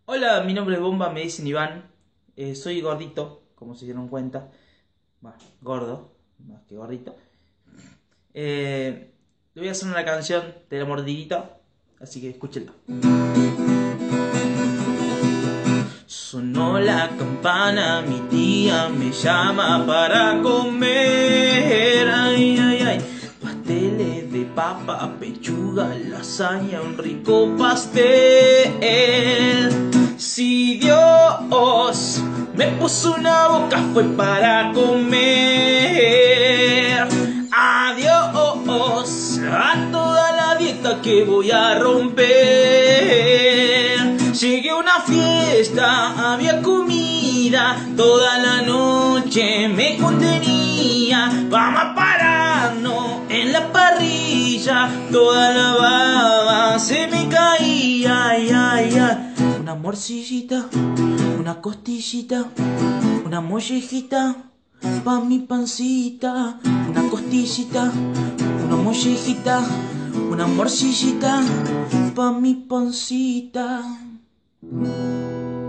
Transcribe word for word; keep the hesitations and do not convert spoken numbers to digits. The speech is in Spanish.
Hola, mi nombre es Bomba, me dicen Iván. Eh, soy gordito, como se dieron cuenta. Bueno, gordo, más que gordito. Eh, Le voy a hacer una canción de la mordidita, así que escúchenla. Sonó la campana, mi tía me llama para comer. Ay, ay, ay. Pasteles de papa, pechuga, lasaña, un rico pastel. Si Dios me puso una boca fue para comer. Adiós a toda la dieta que voy a romper. Llegué a una fiesta, había comida, toda la noche me contenía. Vamos a pararnos en la parrilla, toda la baba se me caía. Ay, ay, ay. Una morcillita, una costillita, una mollejita pa' mi pancita. Una costillita, una mollejita, una morcillita pa' mi pancita.